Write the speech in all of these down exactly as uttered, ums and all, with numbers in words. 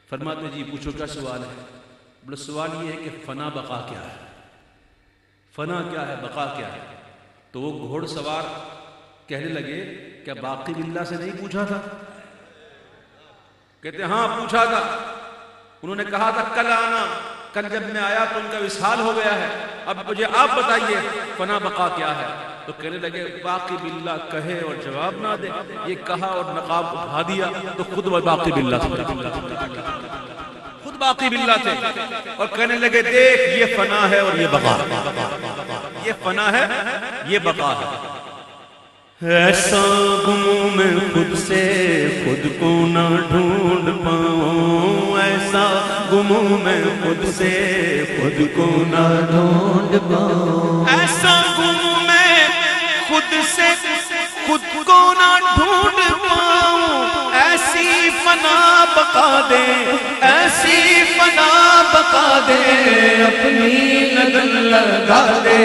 فرماتے جی پوچھو کیا سوال ہے؟ بڑا سوال یہ ہے کہ فنا بقا کیا ہے؟ فنا کیا ہے، بقا کیا ہے؟ تو وہ گھوڑ سوار کہنے لگے کیا باقی باللہ سے نہیں پوچھا تھا؟ کہتے ہاں پوچھا تھا، انہوں نے کہا تھا کل آنا، کل جب میں آیا تو ان کا وصال ہو گیا ہے، اب مجھے آپ بتائیے فنا بقا کیا ہے؟ تو کہنے لگے باقی باللہ کہے اور جواب نہ دے، یہ کہا اور نقاب اٹھا دیا تو خود وہ باقی باللہ تھے، خود باقی باللہ تھے، اور کہنے لگے دیکھ یہ فنا ہے اور یہ بقا، یہ فنا ہے یہ بقا ہے۔ ایسا گم میں خود سے خود کو نہ ڈھونڈ پاؤں، ایسا گم میں خود سے خود کو نہ ڈھونڈ پاؤں، ایسا گم میں خود سے خود کو نہ ڈھونڈ پاؤں، ایسی فنا بقا دے، ایسی فنا بقا دے، اپنی لگن لگا دے،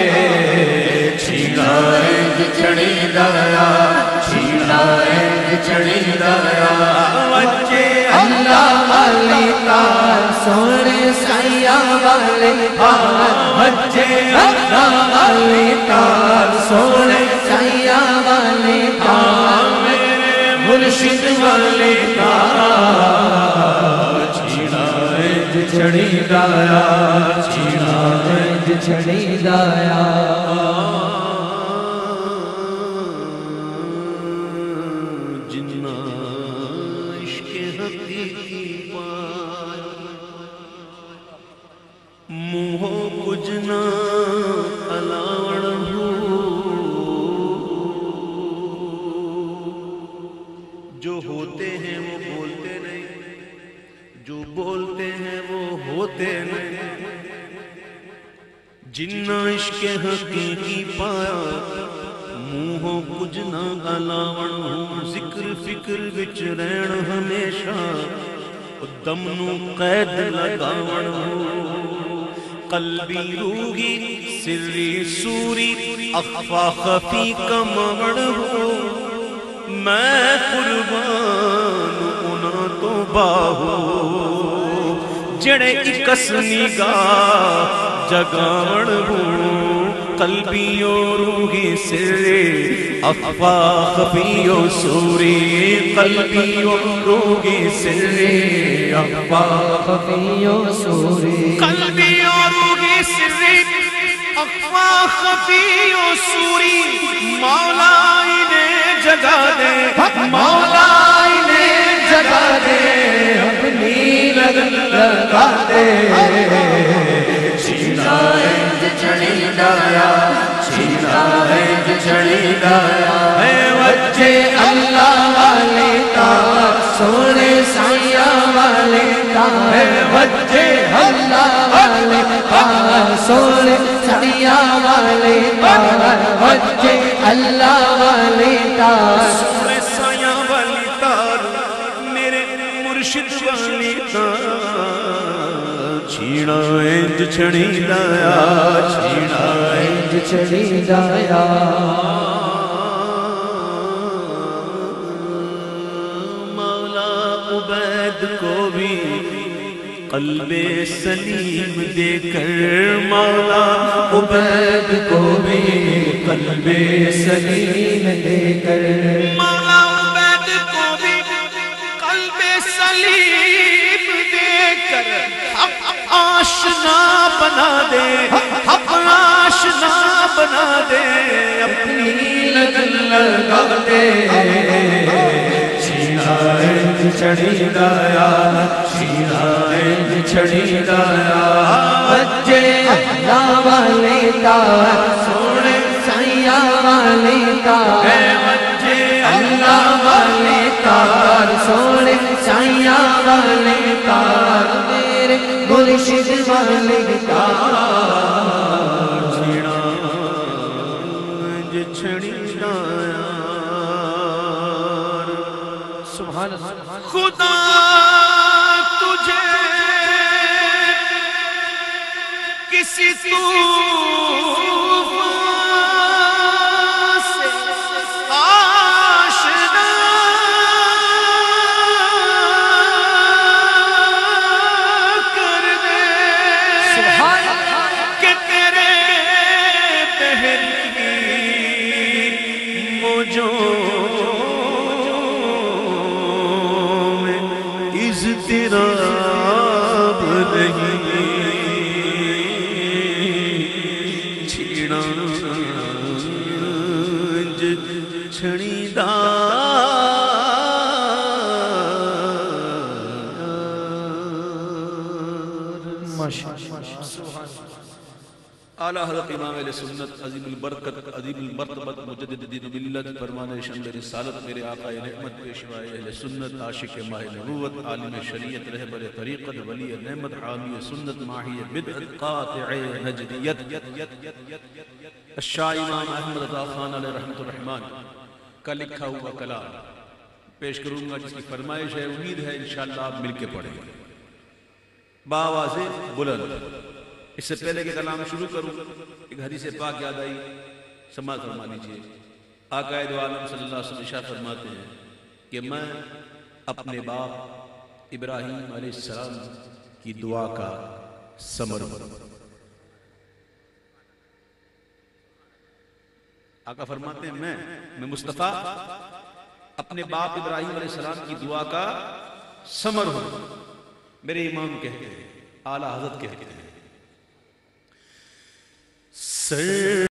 چھیڑا ہے چڑی دایا، چھیڑا ہے چڑی دایا، وجہ اللہ والی تار سونے سائیاں والے تار، وجہ اللہ والی تار سونے سائیاں والے تار، میرے مرشد والے تار، چھیڑا ہے چڑی دایا، چھیڑا ہے چڑی دایا۔ منہوں کجنا الاوڑ ہو، جو ہوتے ہیں وہ بولتے نہیں، جو بولتے ہیں وہ ہوتے نہیں، جنہ عشق حقیقی پایا منہوں کجنا الاوڑ ہو، ذکر فکر وچ رہن ہمیشہ دم نو قید لگاوڑ ہو، قلبی روحی سری سوری اخفا خفی کموڑ ہو، میں قربان انہاں تو باہو جڑے اکس نگاہ جگاوڑ ہو، قلبی و روحی سری اخفا خفی و سوری، قلبی و روحی سری اخفا خفی و سوری، قلبی اور روحی سری اخفا خفی و سوری، مولا انہیں جگا دے، مولا انہیں جگا دے، اپنی لگن لگا دے، چھیڑا ہے چڑی دایا، چھیڑا ہے چڑی دایا، اے وجہ اللہ والے تار سونے سائیاں والے تار، اے وجہ اللہ والے تار سونے سائیاں والے تار، وجہ اللہ والے تار سونے سایاں والی تار میرے مرشد والی تار، چھیڑا انج چھڑی دایا، چھیڑا انج چھڑی دایا، مولا عبید کو بھی قلب سلیم دے کر، مولا عبید کو بھی قلب سلیم دے کر، مولا عبید کو بھی قلب سلیم دے کر، حق آشنا بنا دے، حق آشنا بنا دے، اپنی لگن لگا دے، چھیڑا انج چھڑی دایا، چھیڑا انج چھڑی دایا، وجہ اللہ والے تار سونے سائیاں والے تار، وجہ اللہ والے تار سونے سائیاں والے تار، میرے مرشد والے تار، چھیڑا انج چھڑی دایا۔ سبحان اللہ، خدا تجھے کسی طوفان سے آشنا اضطراب نہیں چھیڑا چھڑی دا اعلیٰ حضرت امام اہل سنت عظیم البرکت عظیم المرتبت مجدد دین و ملت فرمان شمل رسالت میرے آقا نعمت پیشوائے اہل سنت عاشق ماہ نبوت عالم شریعت رہبر طریقت ولی نعمت حامی سنت ماہی بدعت قاطع نجدیت الشاہ امام احمد عطا خان علیہ رحمت الرحمن کا لکھا ہوا کلام پیش کروں گا جس کی فرمائش ہے، امید ہے انشاءاللہ آپ مل کے پڑھیں گے بآواز بلند۔ اس سے پہلے کہ کلام شروع کروں ایک حدیث پاک یاد آئی، سماعت فرما لیجیے۔ آقا دو عالم صلی اللہ علیہ وسلم ارشاد فرماتے ہیں کہ میں اپنے باپ ابراہیم علیہ السلام کی دعا کا ثمر ہوں۔ آقا فرماتے ہیں میں میں مصطفیٰ اپنے باپ ابراہیم علیہ السلام کی دعا کا ثمر ہوں۔ میرے امام کہتے ہیں، اعلیٰ حضرت کہتے ہیں، سر